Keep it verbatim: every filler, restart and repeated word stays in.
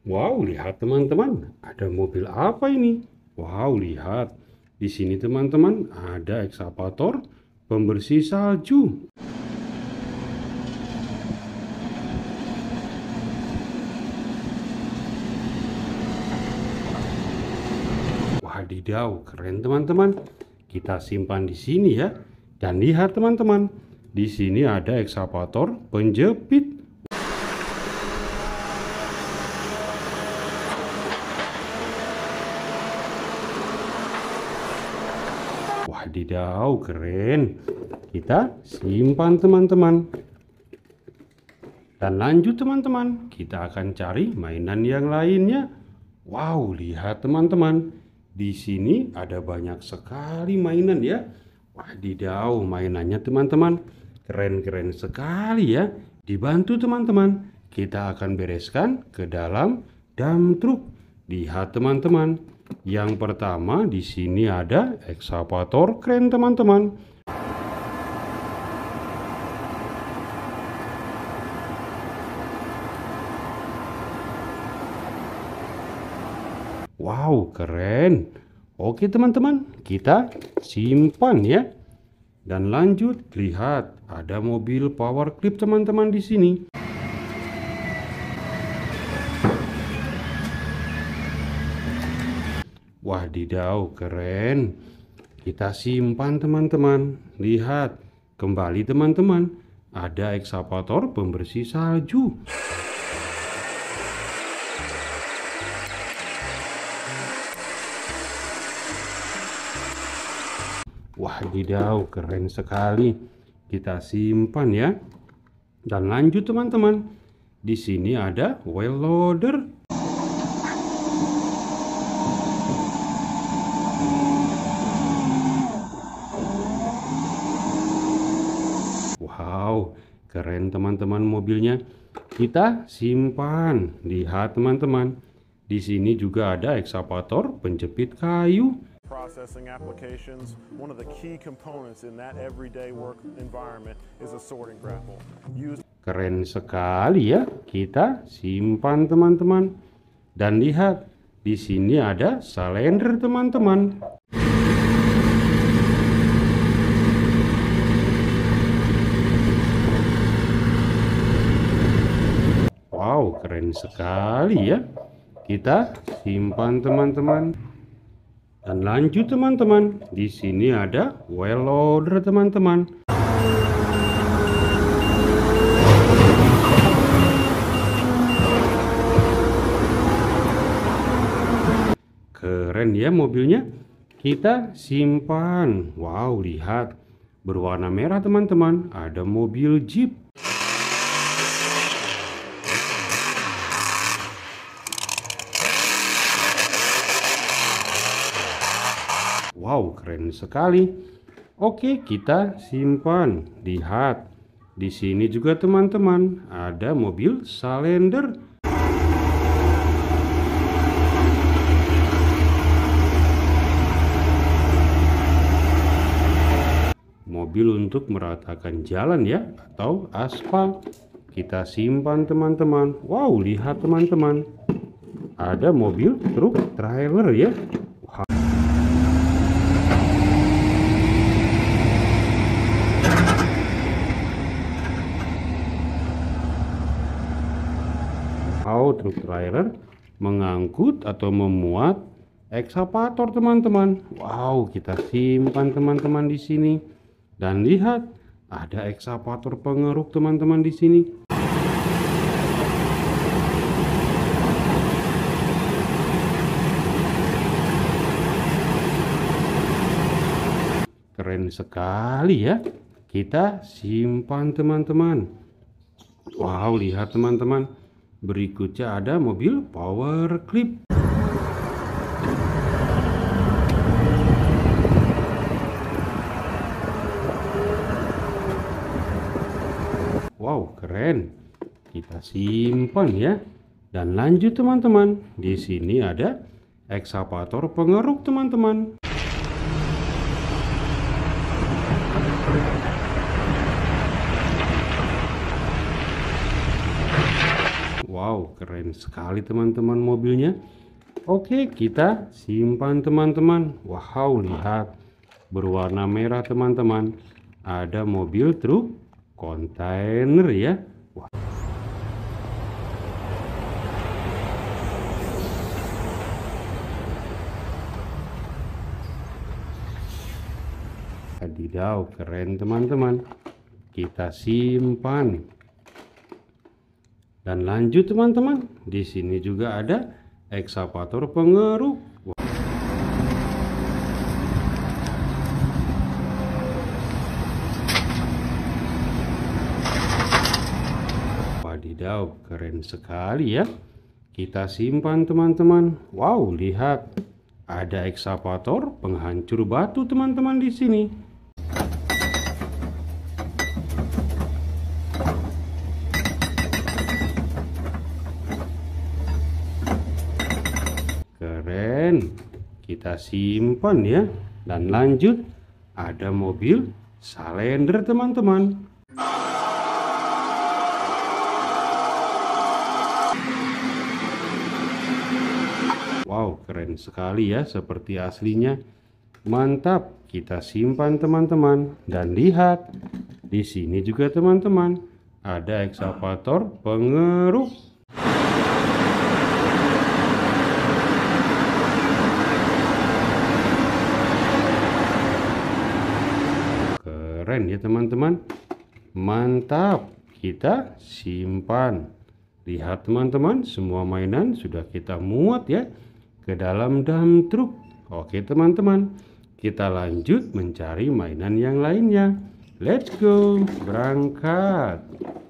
Wow, lihat teman-teman, ada mobil apa ini? Wow, lihat. Di sini teman-teman, ada ekskavator pembersih salju. Wadidaw, keren teman-teman. Kita simpan di sini ya. Dan lihat teman-teman, di sini ada ekskavator penjepit. Wadidaw, keren. Kita simpan teman-teman. Dan lanjut teman-teman, kita akan cari mainan yang lainnya. Wow, lihat teman-teman. Di sini ada banyak sekali mainan ya. Wadidaw, mainannya teman-teman. Keren-keren sekali ya. Dibantu teman-teman. Kita akan bereskan ke dalam dump truck. Lihat teman-teman. Yang pertama di sini ada ekskavator keren teman-teman. Wow, keren. Oke teman-teman, kita simpan ya. Dan lanjut, lihat ada mobil power clip teman-teman di sini. Wadidaw, keren. Kita simpan teman-teman. Lihat, kembali teman-teman. Ada ekskavator pembersih salju. Wadidaw, keren sekali. Kita simpan ya. Dan lanjut teman-teman. Di sini ada wheel loader. Wow, keren teman-teman mobilnya. Kita simpan. Lihat teman-teman. Di sini juga ada ekskavator penjepit kayu. Processing applications, one of the key components in that everyday work environment is a sorting grapple. Used... Keren sekali ya. Kita simpan teman-teman. Dan lihat, di sini ada salender teman-teman. Wow, keren sekali ya. Kita simpan teman-teman. Dan lanjut teman-teman, di sini ada wheel loader teman-teman. Keren ya mobilnya. Kita simpan. Wow, lihat. Berwarna merah teman-teman. Ada mobil Jeep. Wow, keren sekali. Oke, kita simpan. Lihat. Di sini juga teman-teman ada mobil salender. Mobil untuk meratakan jalan ya, atau aspal. Kita simpan teman-teman. Wow, lihat teman-teman. Ada mobil truk trailer ya. Wow, truk trailer mengangkut atau memuat ekskavator teman-teman. Wow, kita simpan teman-teman di sini. Dan lihat, ada ekskavator pengeruk teman-teman di sini. Keren sekali ya. Kita simpan teman-teman. Wow, lihat teman-teman. Berikutnya ada mobil power clip. Wow, keren. Kita simpan ya. Dan lanjut teman-teman. Di sini ada ekskavator pengeruk teman-teman. Wow, Wow, keren sekali teman-teman mobilnya. Oke, kita simpan teman-teman. Wow, lihat, berwarna merah teman-teman. Ada mobil truk kontainer ya. Wah. Wadidaw, keren teman-teman. Kita simpan. Dan lanjut teman-teman. Di sini juga ada ekskavator pengeruk. Wadidaw, keren sekali ya. Kita simpan teman-teman. Wow, lihat. Ada ekskavator penghancur batu teman-teman di sini. Keren, kita simpan ya. Dan lanjut, ada mobil salender teman-teman. Wow, keren sekali ya, seperti aslinya. Mantap, kita simpan teman-teman. Dan lihat, di sini juga teman-teman, ada ekskavator pengeruk. Keren ya teman-teman. Mantap, kita simpan. Lihat teman-teman, semua mainan sudah kita muat ya ke dalam dam truk. Oke teman-teman, kita lanjut mencari mainan yang lainnya. Let's go, berangkat.